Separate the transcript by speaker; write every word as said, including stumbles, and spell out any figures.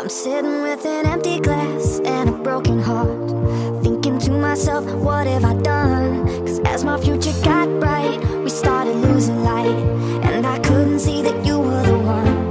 Speaker 1: I'm sitting with an empty glass and a broken heart, thinking to myself, what have I done? Cause as my future got bright, we started losing light, and I couldn't see that you were the one.